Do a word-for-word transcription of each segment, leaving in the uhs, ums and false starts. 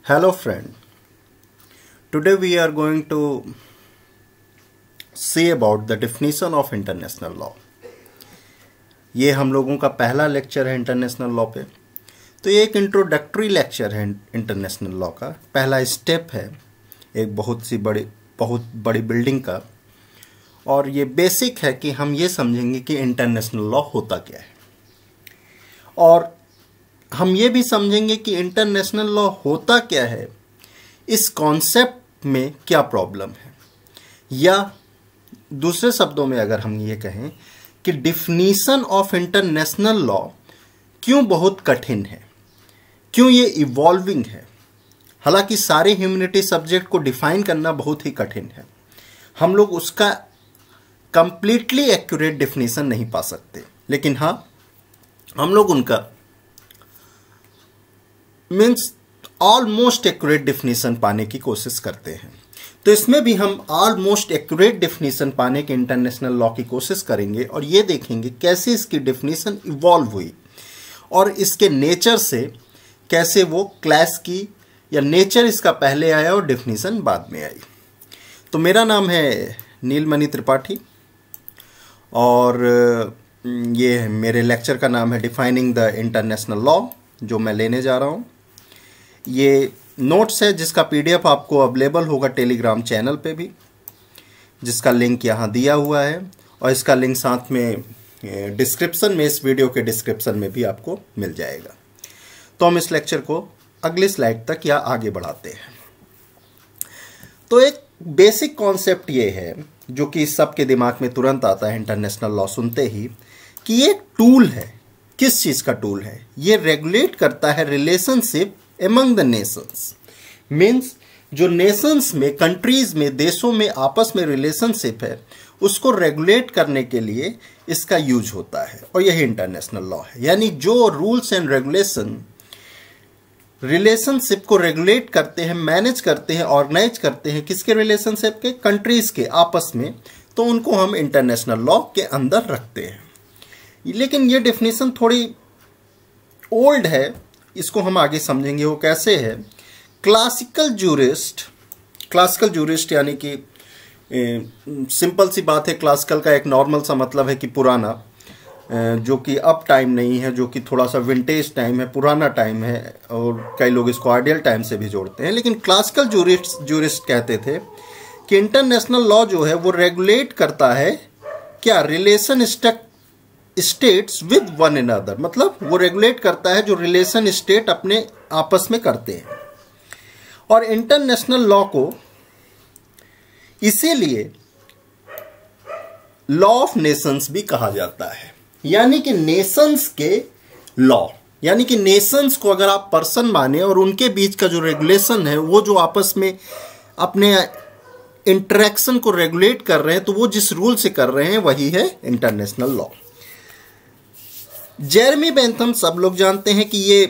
Hello friend, today we are going to see about the definition of international law. ये हम लोगों का पहला लेक्चर है इंटरनेशनल लॉ पे। तो ये एक इंट्रोडक्टरी लेक्चर है इंटरनेशनल लॉ का, पहला स्टेप है एक बहुत सी बड़ी बहुत बड़ी बिल्डिंग का। और ये बेसिक है कि हम ये समझेंगे कि इंटरनेशनल लॉ होता क्या है, और हम ये भी समझेंगे कि इंटरनेशनल लॉ होता क्या है, इस कॉन्सेप्ट में क्या प्रॉब्लम है, या दूसरे शब्दों में अगर हम ये कहें कि डिफिनीशन ऑफ इंटरनेशनल लॉ क्यों बहुत कठिन है, क्यों ये इवॉल्विंग है। हालांकि सारे ह्यूमैनिटी सब्जेक्ट को डिफाइन करना बहुत ही कठिन है, हम लोग उसका कंप्लीटली एक्यूरेट डिफिनीशन नहीं पा सकते, लेकिन हाँ हम लोग उनका मीन्स ऑलमोस्ट एक्यूरेट डिफिनीशन पाने की कोशिश करते हैं। तो इसमें भी हम ऑलमोस्ट एक्यूरेट डिफिनीशन पाने के इंटरनेशनल लॉ की कोशिश करेंगे और ये देखेंगे कैसे इसकी डिफिनीशन इवॉल्व हुई और इसके नेचर से कैसे वो क्लैश की, या नेचर इसका पहले आया और डिफिनीशन बाद में आई। तो मेरा नाम है नीलमणि त्रिपाठी और ये मेरे लेक्चर का नाम है डिफाइनिंग द इंटरनेशनल लॉ, जो मैं लेने जा रहा हूँ। ये नोट्स है जिसका पीडीएफ आपको अवेलेबल होगा टेलीग्राम चैनल पे भी, जिसका लिंक यहाँ दिया हुआ है, और इसका लिंक साथ में डिस्क्रिप्शन में, इस वीडियो के डिस्क्रिप्शन में भी आपको मिल जाएगा। तो हम इस लेक्चर को अगली स्लाइड तक या आगे बढ़ाते हैं। तो एक बेसिक कॉन्सेप्ट ये है जो कि सबके दिमाग में तुरंत आता है इंटरनेशनल लॉ सुनते ही, कि ये टूल है। किस चीज़ का टूल है? ये रेगुलेट करता है relationship among the nations. Means जो नेशंस में, कंट्रीज में, देशों में आपस में रिलेशनशिप है, उसको रेगुलेट करने के लिए इसका यूज होता है, और यही इंटरनेशनल लॉ है। यानी जो रूल्स एंड रेगुलेशन रिलेशनशिप को रेगुलेट करते हैं, मैनेज करते हैं, ऑर्गेनाइज करते हैं, किसके रिलेशनशिप के? कंट्रीज के आपस में, तो उनको हम इंटरनेशनल लॉ के अंदर रखते हैं। लेकिन ये डेफिनेशन थोड़ी ओल्ड है, इसको हम आगे समझेंगे वो कैसे है। क्लासिकल जूरिस्ट, क्लासिकल जूरिस्ट यानी कि सिंपल सी बात है, क्लासिकल का एक नॉर्मल सा मतलब है कि पुराना, ए, जो कि अब टाइम नहीं है, जो कि थोड़ा सा विंटेज टाइम है, पुराना टाइम है, और कई लोग इसको आइडियल टाइम से भी जोड़ते हैं। लेकिन क्लासिकल जूरिस्ट जूरिस्ट कहते थे कि इंटरनेशनल लॉ जो है वो रेगुलेट करता है क्या? Relation stuck states with one another, मतलब वो रेगुलेट करता है जो रिलेशन स्टेट अपने आपस में करते हैं। और इंटरनेशनल लॉ को इसीलिए लॉ ऑफ नेशंस भी कहा जाता है, यानी कि नेशंस के लॉ। यानी कि नेशंस को अगर आप पर्सन माने और उनके बीच का जो रेगुलेशन है, वो जो आपस में अपने इंटरेक्शन को रेगुलेट कर रहे हैं, तो वो जिस रूल से कर रहे हैं वही है इंटरनेशनल लॉ। जेरेमी बेंथम सब लोग जानते हैं कि ये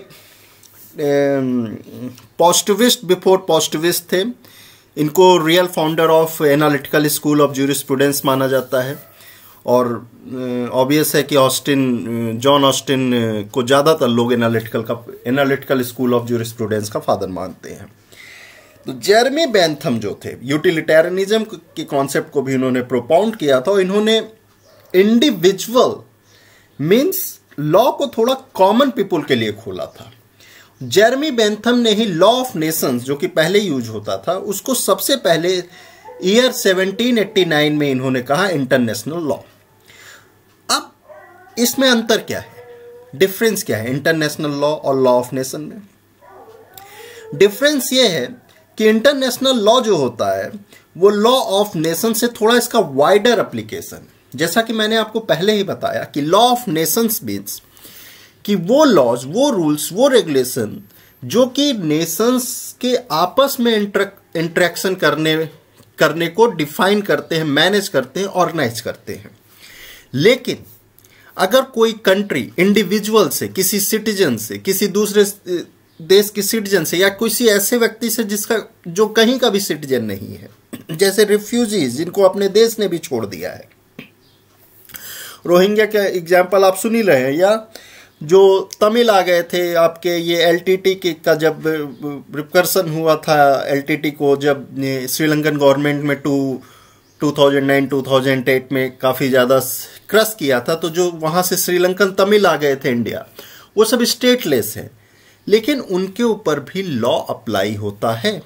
पॉजिटिविस्ट बिफोर पॉजिटिविस्ट थे। इनको real founder of analytical school of jurisprudence माना जाता है, और ऑब्वियस है कि ऑस्टिन, जॉन ऑस्टिन को ज़्यादातर लोग एनालिटिकल का एनालिटिकल स्कूल ऑफ ज्यूरिस्प्रूडेंस का फादर मानते हैं। तो जेरेमी बेंथम जो थे, यूटिलिटेरियनिज्म के कॉन्सेप्ट को भी इन्होंने प्रोपाउंड किया था, और इन्होंने इंडिविजुअल मीन्स लॉ को थोड़ा कॉमन पीपल के लिए खोला था। जेरेमी बेंथम ने ही लॉ ऑफ नेशंस, जो कि पहले यूज होता था, उसको सबसे पहले ईयर सेवनटीन एटी नाइन में इन्होंने कहा इंटरनेशनल लॉ। अब इसमें अंतर क्या है, डिफरेंस क्या है इंटरनेशनल लॉ और लॉ ऑफ नेशन में? डिफरेंस ये है कि इंटरनेशनल लॉ जो होता है वो लॉ ऑफ नेशन से थोड़ा इसका वाइडर एप्लीकेशन। जैसा कि मैंने आपको पहले ही बताया कि लॉ ऑफ नेशंस मीन्स कि वो लॉज, वो रूल्स, वो रेगुलेशन जो कि नेशंस के आपस में इंटरेक्शन करने करने को डिफाइन करते हैं, मैनेज करते हैं, ऑर्गेनाइज करते हैं। लेकिन अगर कोई कंट्री इंडिविजुअल से, किसी सिटीजन से, किसी दूसरे देश के सिटीजन से, या किसी ऐसे व्यक्ति से जिसका जो कहीं का भी सिटीजन नहीं है, जैसे रिफ्यूजीज जिनको अपने देश ने भी छोड़ दिया है, रोहिंग्या का एग्जाम्पल आप सुन ही रहे हैं, या जो तमिल आ गए थे आपके, ये एलटीटी का जब रिकर्सन हुआ था, एलटीटी को जब श्रीलंकन गवर्नमेंट में two two thousand nine two thousand eight में काफ़ी ज़्यादा क्रश किया था, तो जो वहाँ से श्रीलंकन तमिल आ गए थे इंडिया, वो सब स्टेटलेस है, लेकिन उनके ऊपर भी लॉ अप्लाई होता है।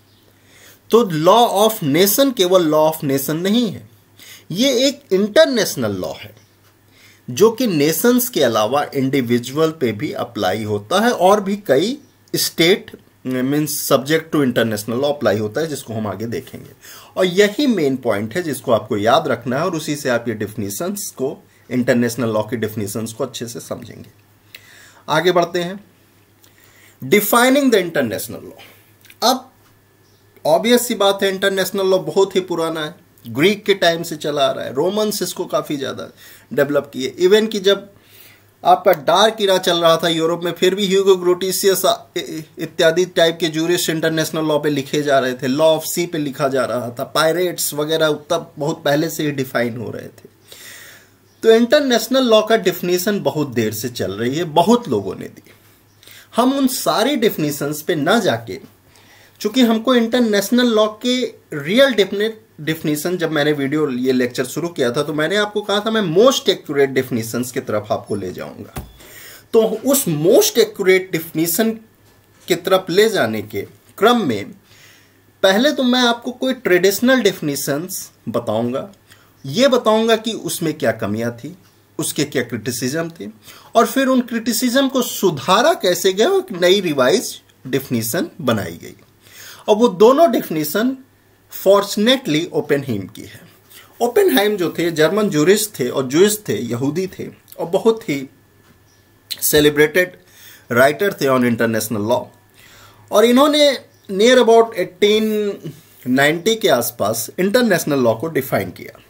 तो लॉ ऑफ नेशन केवल लॉ ऑफ नेशन नहीं है, ये एक इंटरनेशनल लॉ है जो कि नेशंस के अलावा इंडिविजुअल पे भी अप्लाई होता है, और भी कई state means subject to international law apply होता है, जिसको हम आगे देखेंगे। और यही मेन पॉइंट है जिसको आपको याद रखना है, और उसी से आप ये डिफिनीशंस को, इंटरनेशनल लॉ की डिफिनीशंस को अच्छे से समझेंगे। आगे बढ़ते हैं, डिफाइनिंग द इंटरनेशनल लॉ। अब ऑब्वियस सी बात है, इंटरनेशनल लॉ बहुत ही पुराना है, ग्रीक के टाइम से चला आ रहा है, रोमन्स इसको काफी ज्यादा डेवलप किए। इवन कि जब आपका डार्क इरा चल रहा था यूरोप में, फिर भी ह्यूगो ग्रोटिशियस इत्यादि टाइप के जूरिस्ट इंटरनेशनल लॉ पे लिखे जा रहे थे, लॉ ऑफ सी पे लिखा जा रहा था, पायरेट्स वगैरह तब बहुत पहले से ही डिफाइन हो रहे थे। तो इंटरनेशनल लॉ का डिफिनीशन बहुत देर से चल रही है, बहुत लोगों ने दी। हम उन सारी डिफिनीशंस पे ना जाके, चूंकि हमको इंटरनेशनल लॉ के रियल डेफिनेट डिफिनीशन, जब मैंने वीडियो ये लेक्चर शुरू किया था तो मैंने आपको कहा था मैं मोस्ट एक्यूरेट डिफिनीशंस की तरफ आपको ले जाऊंगा। तो उस मोस्ट एक्यूरेट डिफिनीशन की तरफ ले जाने के क्रम में पहले तो मैं आपको कोई ट्रेडिशनल डिफिनीशंस बताऊंगा, ये बताऊंगा कि उसमें क्या कमियां थी, उसके क्या क्रिटिसिज्म थे, और फिर उन क्रिटिसिज्म को सुधारा कैसे गया, एक नई रिवाइज डिफिनीशन बनाई गई। और वो दोनों डिफिनीशन फॉर्चुनेटली ओपेनहाइम की है। ओपेनहाइम जो थे जर्मन जूरिस्ट थे, और जूइश थे, यहूदी थे, और बहुत ही सेलिब्रेटेड राइटर थे ऑन इंटरनेशनल लॉ। और इन्होंने नियर अबाउट एटीन नाइंटी के आसपास इंटरनेशनल लॉ को डिफाइन किया,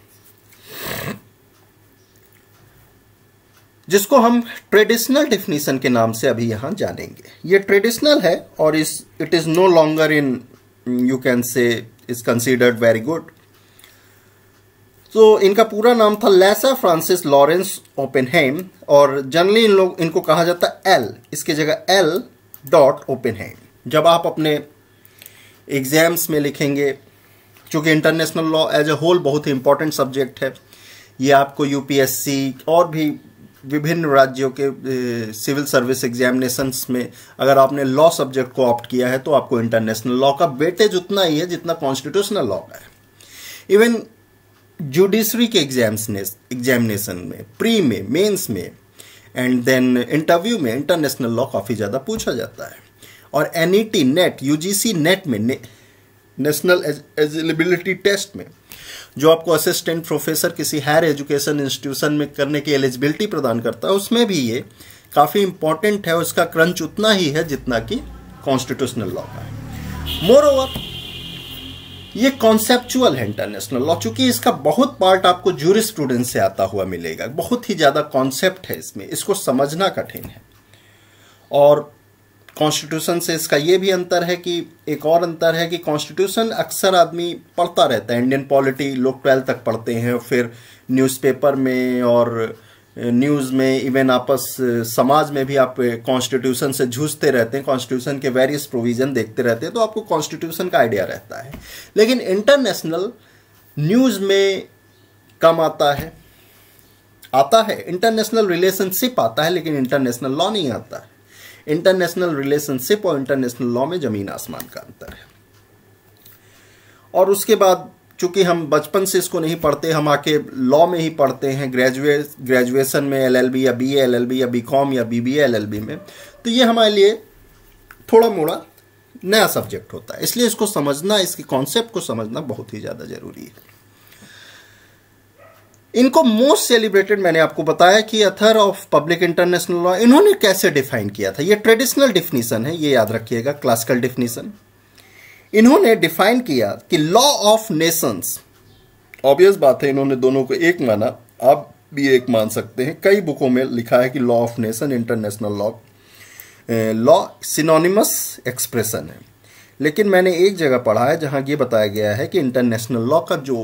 जिसको हम ट्रेडिशनल डिफिनीशन के नाम से अभी यहां जानेंगे। ये ट्रेडिशनल है और इस it is no longer in, you can say is considered very good. तो इनका पूरा नाम था लेसा फ्रांसिस लॉरेंस ओपेनहाइम, और जनरली इन लोग इनको कहा जाता है एल, इसकी जगह एल डॉट ओपेनहाइम। जब आप अपने एग्जाम्स में लिखेंगे, चूंकि international law as a whole बहुत ही इंपॉर्टेंट सब्जेक्ट है, ये आपको यूपीएससी और भी विभिन्न राज्यों के सिविल सर्विस एग्जामिनेशंस में अगर आपने लॉ सब्जेक्ट को ऑप्ट किया है तो आपको इंटरनेशनल लॉ का वेटेज उतना ही है जितना कॉन्स्टिट्यूशनल लॉ का है। इवन जुडिशरी के एग्जाम्स एग्जामिनेशन में, प्री में, मेंस में एंड देन इंटरव्यू में इंटरनेशनल लॉ काफी ज्यादा पूछा जाता है। और एनईटी नेट, यूजीसी नेट में, नेशनल एलिजिबिलिटी टेस्ट में, जो आपको असिस्टेंट प्रोफेसर किसी हायर एजुकेशन इंस्टीट्यूशन में करने की एलिजिबिलिटी प्रदान करता है, उसमें भी ये काफी इंपॉर्टेंट है। उसका क्रंच उतना ही है जितना कि कॉन्स्टिट्यूशनल लॉ का है। मोर ओवर ये कॉन्सेप्चुअल है इंटरनेशनल लॉ, चूंकि इसका बहुत पार्ट आपको जूरिस्प्रूडेंस से आता हुआ मिलेगा, बहुत ही ज्यादा कॉन्सेप्ट है इसमें, इसको समझना कठिन है। और कॉन्स्टिट्यूशन से इसका ये भी अंतर है कि, एक और अंतर है कि कॉन्स्टिट्यूशन अक्सर आदमी पढ़ता रहता है, इंडियन पॉलिटी लोग ट्वेल्थ तक पढ़ते हैं, फिर न्यूज़पेपर में और न्यूज़ में, इवन आपस समाज में भी आप कॉन्स्टिट्यूशन से जूझते रहते हैं, कॉन्स्टिट्यूशन के वेरियस प्रोविजन देखते रहते हैं, तो आपको कॉन्स्टिट्यूशन का आइडिया रहता है। लेकिन इंटरनेशनल न्यूज़ में कम आता है, आता है इंटरनेशनल रिलेशनशिप आता है, लेकिन इंटरनेशनल लॉ नहीं आता है। इंटरनेशनल रिलेशनशिप और इंटरनेशनल लॉ में जमीन आसमान का अंतर है। और उसके बाद चूंकि हम बचपन से इसको नहीं पढ़ते, हम आके लॉ में ही पढ़ते हैं, ग्रेजुएट ग्रेजुएशन में एलएलबी या बीए एलएलबी या बीकॉम या बीबीए एलएलबी में, तो ये हमारे लिए थोड़ा मोड़ा नया सब्जेक्ट होता है। इसलिए इसको समझना, इसके कॉन्सेप्ट को समझना बहुत ही ज्यादा जरूरी है। इनको मोस्ट सेलिब्रेटेड मैंने आपको बताया कि author of public international law, इन्होंने कैसे डिफाइन किया था। ये ट्रेडिशनल डिफिनीशन है, ये याद रखिएगा, क्लासिकल डिफिनीशन। इन्होंने डिफाइन किया कि लॉ ऑफ नेशंस, ऑब्वियस बात है इन्होंने दोनों को एक माना, आप भी एक मान सकते हैं। कई बुकों में लिखा है कि law of nation international law law synonymous expression है, लेकिन मैंने एक जगह पढ़ा है जहां ये बताया गया है कि इंटरनेशनल लॉ का जो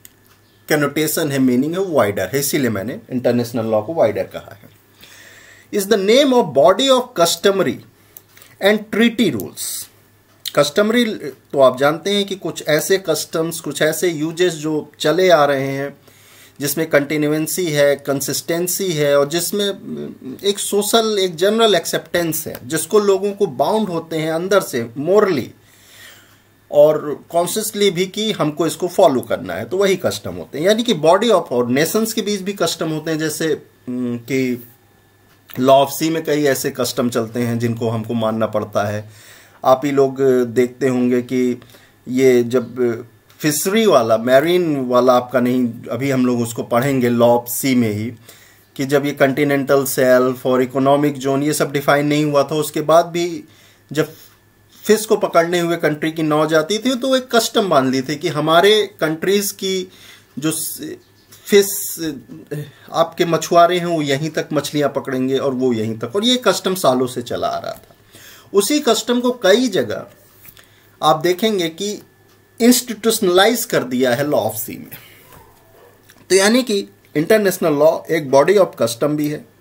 कनोटेशन है, मीनिंग है, वो वाइडर है, इसीलिए मैंने इंटरनेशनल लॉ को वाइडर कहा है। Is the name of body of customary and treaty rules. Customary तो आप जानते हैं कि कुछ ऐसे कस्टम्स, कुछ ऐसे यूजेस जो चले आ रहे हैं, जिसमें कंटिन्यूएंसी है, कंसिस्टेंसी है, और जिसमें एक सोशल, एक जनरल एक्सेप्टेंस है, जिसको लोगों को बाउंड होते हैं अंदर से मोरली और कॉन्शियसली भी कि हमको इसको फॉलो करना है, तो वही कस्टम होते हैं। यानी कि बॉडी ऑफ, और नेशंस के बीच भी कस्टम होते हैं, जैसे कि लॉ ऑफ सी में कई ऐसे कस्टम चलते हैं जिनको हमको मानना पड़ता है। आप ही लोग देखते होंगे कि ये जब फिशरी वाला, मैरीन वाला आपका नहीं, अभी हम लोग उसको पढ़ेंगे लॉ ऑफ सी में ही, कि जब ये कंटिनेंटल शेल्फ और इकोनॉमिक जोन ये सब डिफाइन नहीं हुआ था, उसके बाद भी जब फिश को पकड़ने हुए कंट्री की नौ जाती थी तो एक कस्टम मान ली थी कि हमारे कंट्रीज की जो फिश आपके मछुआरे हैं वो यहीं तक मछलियां पकड़ेंगे और वो यहीं तक, और ये कस्टम सालों से चला आ रहा था। उसी कस्टम को कई जगह आप देखेंगे कि इंस्टीट्यूशनलाइज कर दिया है लॉ ऑफ सी में। तो यानी कि इंटरनेशनल लॉ एक बॉडी ऑफ कस्टम भी है,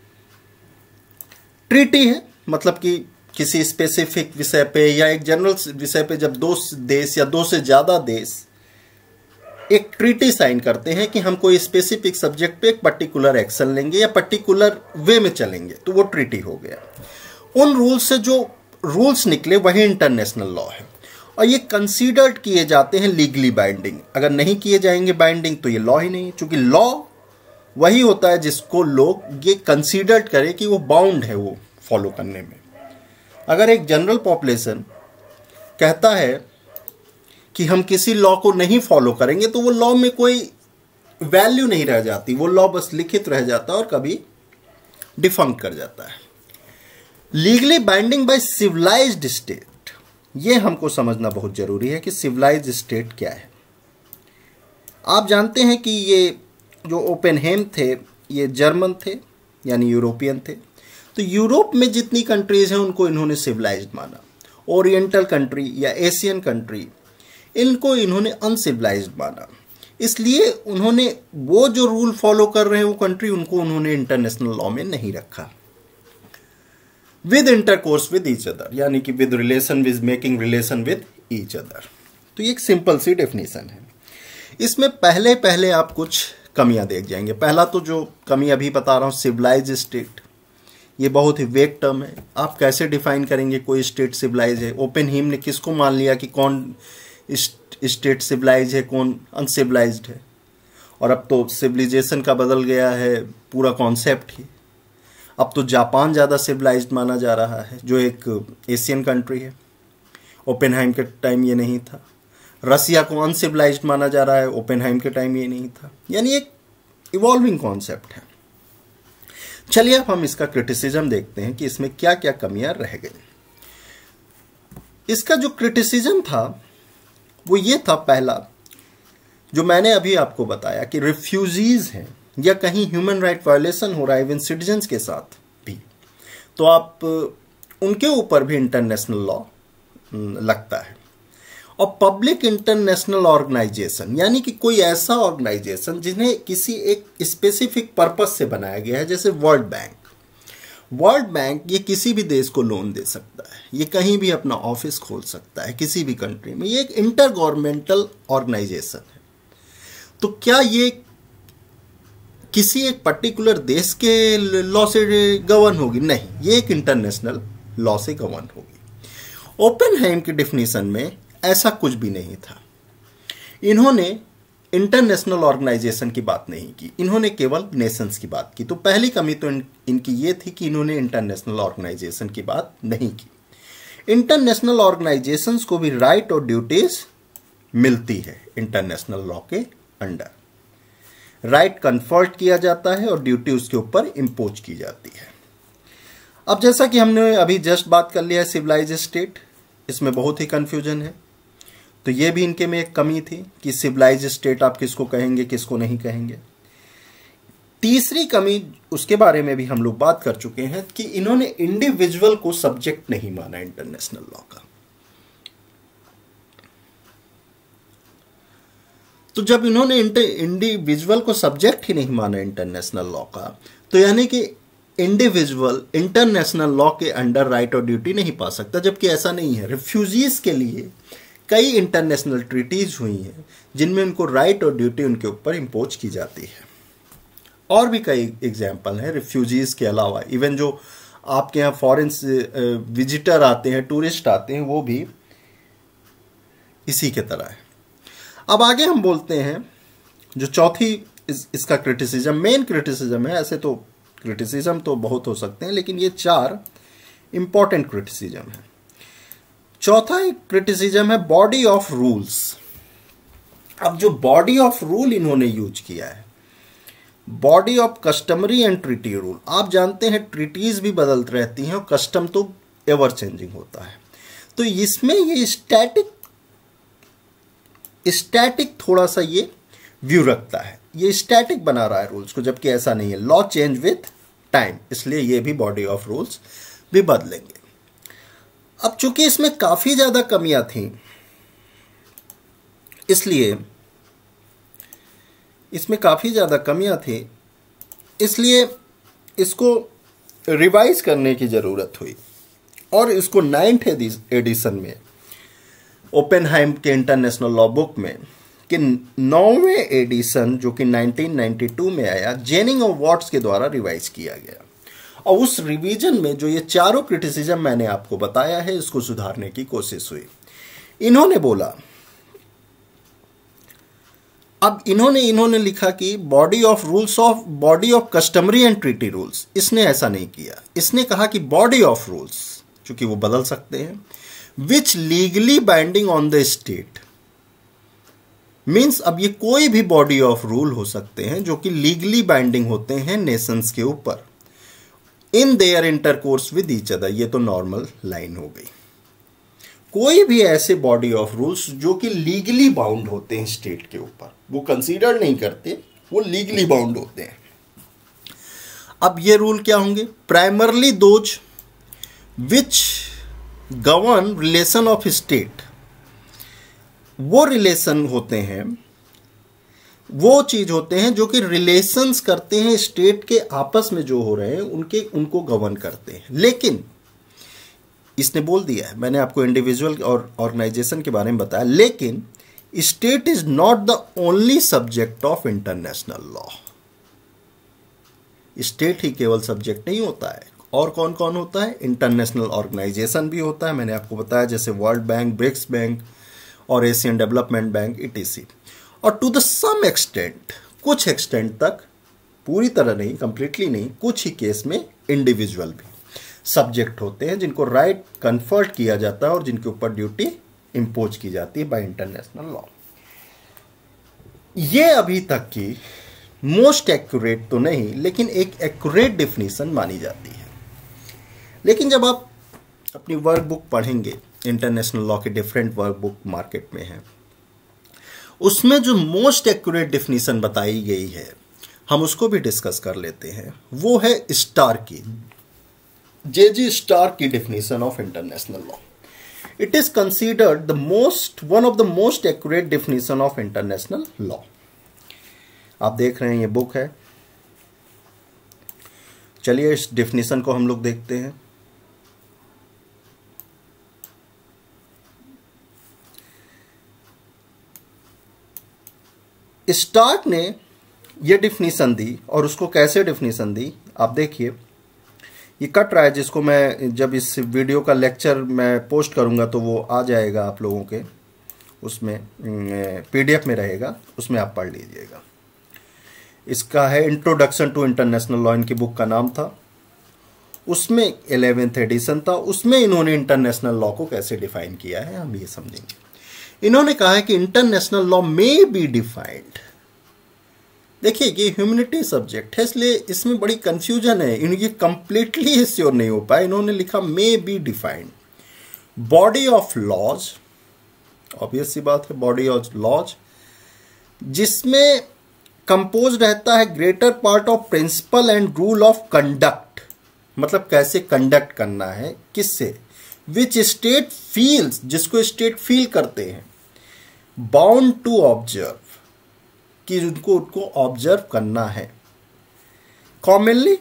ट्रीटी है, मतलब कि किसी स्पेसिफिक विषय पे या एक जनरल विषय पे जब दो देश या दो से ज्यादा देश एक ट्रीटी साइन करते हैं कि हम कोई स्पेसिफिक सब्जेक्ट पे एक पर्टिकुलर एक्शन लेंगे या पर्टिकुलर वे में चलेंगे, तो वो ट्रीटी हो गया। उन रूल्स से जो रूल्स निकले वही इंटरनेशनल लॉ है, और ये कंसीडर्ड किए जाते हैं लीगली बाइंडिंग। अगर नहीं किए जाएंगे बाइंडिंग तो ये लॉ ही नहीं, क्योंकि लॉ वही होता है जिसको लोग ये कंसीडर्ड करें कि वो बाउंड है वो फॉलो करने में। अगर एक जनरल पॉपुलेशन कहता है कि हम किसी लॉ को नहीं फॉलो करेंगे तो वो लॉ में कोई वैल्यू नहीं रह जाती, वो लॉ बस लिखित रह जाता है और कभी डिफंक्ट कर जाता है। Legally binding by civilised state, ये हमको समझना बहुत जरूरी है कि सिविलाइज्ड स्टेट क्या है। आप जानते हैं कि ये जो ओपेनहेम थे ये जर्मन थे, यानी यूरोपियन थे। तो यूरोप में जितनी कंट्रीज हैं उनको इन्होंने सिविलाइज्ड माना। ओरिएंटल कंट्री या एशियन कंट्री, इनको इन्होंने अनसिविलाइज्ड माना। इसलिए उन्होंने वो जो रूल फॉलो कर रहे हैं वो कंट्री, उनको उन्होंने इंटरनेशनल लॉ में नहीं रखा। With intercourse with each other, यानी कि with relation, with making relation with each other. तो ये एक सिंपल सी डेफिनेशन है। इसमें पहले पहले आप कुछ कमियां देख जाएंगे। पहला तो जो कमी अभी बता रहा हूं, सिविलाइज्ड स्टेट, ये बहुत ही वेग टर्म है। आप कैसे डिफाइन करेंगे कोई स्टेट सिविलाइज है? ओपेनहीम ने किसको मान लिया कि कौन स्टेट सिविलाइज है, कौन अनसिविलाइज्ड है? और अब तो सिविलाइजेशन का बदल गया है पूरा कॉन्सेप्ट ही। अब तो जापान ज़्यादा सिविलाइज्ड माना जा रहा है, जो एक एशियन कंट्री है। ओपेनहाइम के टाइम ये नहीं था। रसिया को अनसिविलाइज्ड माना जा रहा है, ओपेनहाइम के टाइम ये नहीं था। यानी एक इवॉल्विंग कॉन्सेप्ट है। चलिए अब हम इसका क्रिटिसिज्म देखते हैं कि इसमें क्या क्या कमियां रह गई। इसका जो क्रिटिसिज्म था वो ये था, पहला जो मैंने अभी आपको बताया कि रिफ्यूजीज हैं या कहीं ह्यूमन राइट वायलेशन हो रहा है इवन सिटीजन्स के साथ भी, तो आप उनके ऊपर भी इंटरनेशनल लॉ लगता है। और पब्लिक इंटरनेशनल ऑर्गेनाइजेशन, यानी कि कोई ऐसा ऑर्गेनाइजेशन जिन्हें किसी एक स्पेसिफिक पर्पस से बनाया गया है, जैसे वर्ल्ड बैंक। वर्ल्ड बैंक ये किसी भी देश को लोन दे सकता है, ये कहीं भी अपना ऑफिस खोल सकता है किसी भी कंट्री में। ये एक इंटर गवर्नमेंटल ऑर्गेनाइजेशन है। तो क्या ये किसी एक पर्टिकुलर देश के लॉ से गवर्न होगी? नहीं, ये एक इंटरनेशनल लॉ से गवर्न होगी। ओपेनहाइम की डेफिनेशन में ऐसा कुछ भी नहीं था। इन्होंने इंटरनेशनल ऑर्गेनाइजेशन की बात नहीं की, इन्होंने केवल नेशंस की बात की। तो पहली कमी तो इन, इनकी ये थी कि इन्होंने इंटरनेशनल ऑर्गेनाइजेशन की बात नहीं की। इंटरनेशनल ऑर्गेनाइजेशंस को भी राइट और ड्यूटीज मिलती है इंटरनेशनल लॉ के अंडर। राइट कन्फर्ट किया जाता है और ड्यूटी उसके ऊपर इम्पोज की जाती है। अब जैसा कि हमने अभी जस्ट बात कर लिया है सिविलाइज्ड स्टेट, इसमें बहुत ही कंफ्यूजन है। तो ये भी इनके में एक कमी थी कि सिविलाइज्ड स्टेट आप किसको कहेंगे, किसको नहीं कहेंगे। तीसरी कमी, उसके बारे में भी हम लोग बात कर चुके हैं, कि इन्होंने इंडिविजुअल को सब्जेक्ट नहीं माना इंटरनेशनल लॉ का। तो जब इन्होंने इंडिविजुअल को सब्जेक्ट ही नहीं माना इंटरनेशनल लॉ का, तो यानी कि इंडिविजुअल इंटरनेशनल लॉ के अंडर राइट और ड्यूटी नहीं पा सकता, जबकि ऐसा नहीं है। रिफ्यूजीज के लिए कई इंटरनेशनल ट्रीटीज हुई हैं जिनमें उनको राइट और ड्यूटी उनके ऊपर इम्पोज की जाती है। और भी कई एग्जाम्पल हैं रिफ्यूजीज के अलावा। इवन जो आपके यहाँ फॉरेन विजिटर आते हैं, टूरिस्ट आते हैं, वो भी इसी के तरह है। अब आगे हम बोलते हैं जो चौथी इस, इसका क्रिटिसिज्म, मेन क्रिटिसिज्म है। ऐसे तो क्रिटिसिज्म तो बहुत हो सकते हैं, लेकिन ये चार इंपॉर्टेंट क्रिटिसिज्म है। चौथा एक क्रिटिसिज्म है बॉडी ऑफ रूल्स। अब जो बॉडी ऑफ रूल इन्होंने यूज किया है, body of customary and treaty rule. आप जानते हैं ट्रीटीज भी बदलती रहती हैं और कस्टम तो एवर चेंजिंग होता है। तो इसमें ये स्टैटिक स्टैटिक थोड़ा सा ये व्यू रखता है, ये स्टैटिक बना रहा है रूल्स को, जबकि ऐसा नहीं है। लॉ चेंज विथ टाइम, इसलिए ये भी बॉडी ऑफ रूल्स भी बदलेंगे। अब चूंकि इसमें काफी ज्यादा कमियां थी, इसलिए इसमें काफी ज्यादा कमियां थी इसलिए इसको रिवाइज करने की जरूरत हुई और इसको नाइन्थ एडिशन में ओपेनहाइम के इंटरनेशनल लॉ बुक में कि नौवें एडिशन जो कि नाइनटीन नाइंटी टू में आया, जेनिंग और वॉट्स के द्वारा रिवाइज किया गया। और उस रिवीजन में जो ये चारों क्रिटिसिज्म मैंने आपको बताया है, इसको सुधारने की कोशिश हुई। इन्होंने बोला, अब इन्होंने इन्होंने लिखा कि body of rules of body of customary and treaty rules. इसने ऐसा नहीं किया, इसने कहा कि बॉडी ऑफ रूल्स, चूंकि वो बदल सकते हैं, which legally binding on the state. Means अब ये कोई भी बॉडी ऑफ रूल हो सकते हैं जो कि लीगली बाइंडिंग होते हैं नेशंस के ऊपर, in their intercourse with each other. ये तो नॉर्मल लाइन हो गई। कोई भी ऐसे बॉडी ऑफ रूल्स जो कि लीगली बाउंड होते हैं स्टेट के ऊपर, वो कंसीडर नहीं करते, वो लीगली बाउंड होते हैं। अब ये रूल क्या होंगे? Primarily those which govern relation of state. वो रिलेशन होते हैं, वो चीज होते हैं जो कि रिलेशंस करते हैं स्टेट के आपस में जो हो रहे हैं उनके उनको गवर्न करते हैं। लेकिन इसने बोल दिया है, मैंने आपको इंडिविजुअल और ऑर्गेनाइजेशन के बारे में बताया, लेकिन state is not the only subject of international law. State ही केवल सब्जेक्ट नहीं होता है, और कौन कौन होता है? इंटरनेशनल ऑर्गेनाइजेशन भी होता है, मैंने आपको बताया, जैसे वर्ल्ड बैंक, ब्रिक्स बैंक और एशियन डेवलपमेंट बैंक, ईटीसी। और टू द सम एक्सटेंट, कुछ एक्सटेंट तक, पूरी तरह नहीं, कंप्लीटली नहीं, कुछ ही केस में इंडिविजुअल भी सब्जेक्ट होते हैं जिनको राइट कन्फर्ट किया जाता है और जिनके ऊपर ड्यूटी इंपोज की जाती है बाय इंटरनेशनल लॉ। ये अभी तक की मोस्ट एक्यूरेट तो नहीं, लेकिन एक एक्यूरेट डेफिनेशन मानी जाती है। लेकिन जब आप अपनी वर्क बुक पढ़ेंगे, इंटरनेशनल लॉ के डिफरेंट वर्क बुक मार्केट में है, उसमें जो मोस्ट एक्यूरेट डेफिनेशन बताई गई है, हम उसको भी डिस्कस कर लेते हैं। वो है स्टार की, जे जी स्टार की definition of international law. It is considered the most one of the most accurate definition of international law. आप देख रहे हैं ये बुक है। चलिए इस डेफिनेशन को हम लोग देखते हैं। स्टार्क ने ये डेफिनेशन दी, और उसको कैसे डेफिनेशन दी आप देखिए। ये कट रहा है, जिसको मैं जब इस वीडियो का लेक्चर मैं पोस्ट करूंगा तो वो आ जाएगा आप लोगों के उसमें, पीडीएफ में रहेगा, उसमें आप पढ़ लीजिएगा। इसका है इंट्रोडक्शन टू इंटरनेशनल लॉ, इनकी बुक का नाम था। उसमें इलेवेंथ एडिशन था, उसमें इन्होंने इंटरनेशनल लॉ को कैसे डिफाइन किया है हम ये समझेंगे। इन्होंने कहा है कि international law may be defined. देखिए ये ह्यूमैनिटी सब्जेक्ट है, इसलिए इसमें बड़ी कंफ्यूजन है, इनकी कंप्लीटली श्योर नहीं हो पाया। इन्होंने लिखा may be defined body of laws, obvious सी बात है, बॉडी ऑफ लॉज जिसमें कंपोज रहता है greater part of principle and rule of conduct, मतलब कैसे कंडक्ट करना है, किससे, विच स्टेट फील्स, जिसको स्टेट फील करते हैं, बाउंड टू ऑब्जर्व, कि उनको उनको ऑब्जर्व करना है, commonly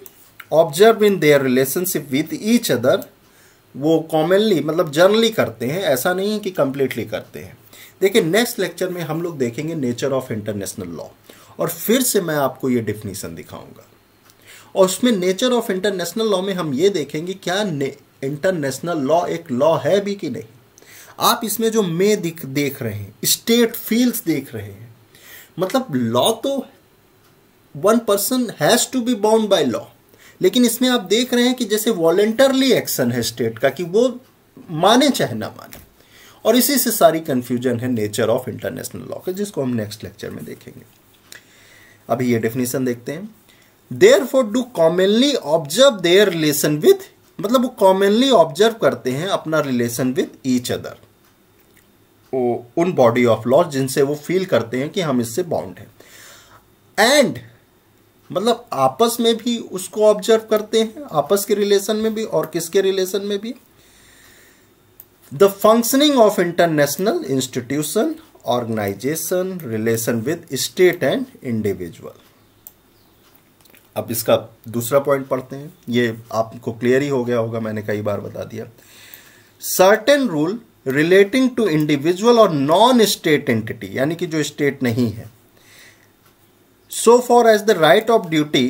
observe in their relationship with each other, वो कॉमनली मतलब जनरली करते हैं, ऐसा नहीं है कि कंप्लीटली करते हैं। देखिए नेक्स्ट लेक्चर में हम लोग देखेंगे नेचर ऑफ इंटरनेशनल लॉ, और फिर से मैं आपको ये डिफिनीशन दिखाऊंगा। और उसमें नेचर ऑफ इंटरनेशनल लॉ में हम ये देखेंगे क्या इंटरनेशनल लॉ एक लॉ है भी कि नहीं। आप इसमें जो मे दिख देख रहे हैं, स्टेट फील्स देख रहे हैं, मतलब लॉ तो one person has to be bound by law, लेकिन इसमें आप देख रहे हैं कि जैसे वॉलेंटरली एक्शन है स्टेट का, कि वो माने चाहे ना माने, और इसी से सारी कंफ्यूजन है नेचर ऑफ इंटरनेशनल लॉ के, जिसको हम नेक्स्ट लेक्चर में देखेंगे। अभी ये डेफिनेशन देखते हैं। Therefore do commonly observe their relation with, मतलब वो कॉमनली ऑब्जर्व करते हैं अपना रिलेशन विद ईच अदर, उन बॉडी ऑफ लॉ जिनसे वो फील करते हैं कि हम इससे बाउंड हैं। एंड मतलब आपस में भी उसको ऑब्जर्व करते हैं, आपस के रिलेशन में भी और किसके रिलेशन में भी। The functioning of international institution, organisation, relation with state and individual. अब इसका दूसरा पॉइंट पढ़ते हैं, ये आपको क्लियर ही हो गया होगा, मैंने कई बार बता दिया। Certain rule relating to individual और नॉन स्टेट एंटिटी, यानी कि जो स्टेट नहीं है, so far as the right of duty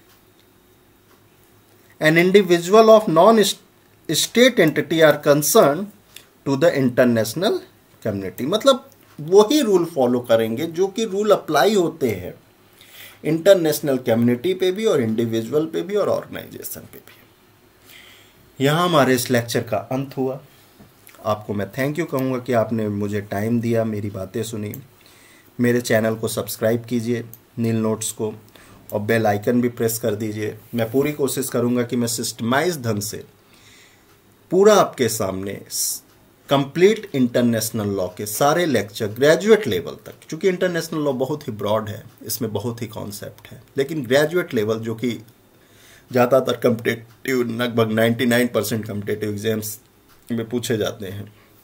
an individual of non-state entity are concerned to the international community, मतलब वही रूल फॉलो करेंगे जो कि रूल अप्लाई होते हैं इंटरनेशनल कम्युनिटी पे भी और इंडिविजुअल पे भी और ऑर्गेनाइजेशन पे भी। यहाँ हमारे इस लेक्चर का अंत हुआ। आपको मैं थैंक यू कहूँगा कि आपने मुझे टाइम दिया, मेरी बातें सुनी। मेरे चैनल को सब्सक्राइब कीजिए, नील नोट्स को, और बेल आइकन भी प्रेस कर दीजिए। मैं पूरी कोशिश करूंगा कि मैं सिस्टमाइज ढंग से पूरा आपके सामने कंप्लीट इंटरनेशनल लॉ के सारे लेक्चर ग्रेजुएट लेवल तक, क्योंकि इंटरनेशनल लॉ बहुत ही ब्रॉड है, इसमें बहुत ही कॉन्सेप्ट है, लेकिन ग्रेजुएट लेवल जो कि ज़्यादातर कम्पिटेटिव, लगभग निन्यानवे परसेंट कम्पिटेटिव एग्जाम्स में पूछे जाते हैं,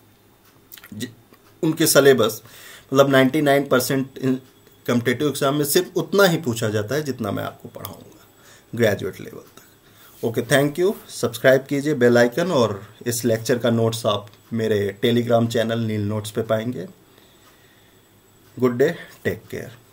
उनके सिलेबस मतलब निन्यानवे परसेंट कम्पिटेटिव एग्जाम में सिर्फ उतना ही पूछा जाता है जितना मैं आपको पढ़ाऊंगा ग्रेजुएट लेवल तक। Okay, thank you. सब्सक्राइब कीजिए, बेल आइकन, और इस लेक्चर का नोट्स आप मेरे टेलीग्राम चैनल नील नोट्स पे पाएंगे। Good day, take care.